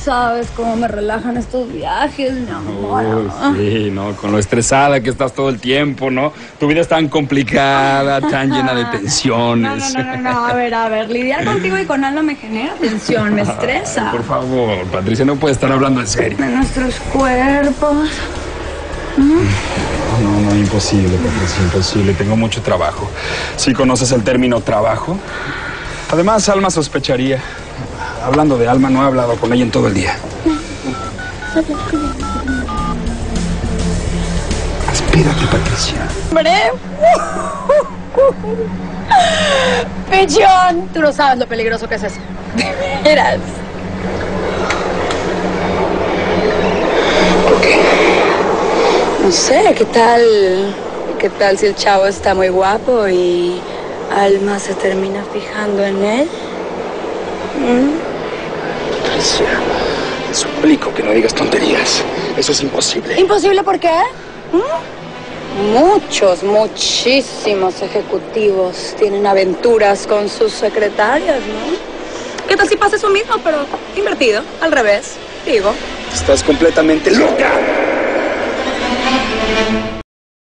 sabes cómo me relajan estos viajes, mi amor. Sí, ¿no? Con lo estresada que estás todo el tiempo, ¿no? Tu vida es tan complicada, tan llena de tensiones. No, a ver, lidiar contigo y con Alma me genera tensión, me estresa. Ay, por favor, Patricia, no puedes estar hablando en serio. De nuestros cuerpos. No, imposible, Patricia, imposible. Tengo mucho trabajo. ¿Sí conoces el término trabajo? Además, Alma sospecharía. Hablando de Alma, no he hablado con ella en todo el día. Espérate, Patricia. ¡Hombre! ¡Pichón! Tú no sabes lo peligroso que es eso. De veras. ¿Por qué? No sé, ¿qué tal si el chavo está muy guapo y Alma se termina fijando en él? Patricia, te suplico que no digas tonterías. Eso es imposible. ¿Imposible por qué? Muchísimos ejecutivos tienen aventuras con sus secretarias, ¿no? ¿Qué tal si pasa eso mismo, pero invertido, al revés? Digo. Estás completamente loca.